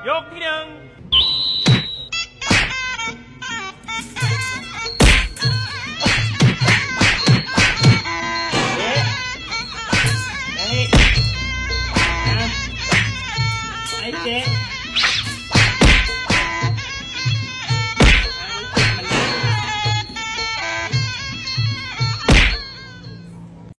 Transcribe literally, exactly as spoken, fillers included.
ยกที่หนึ่งไอ้เจ๊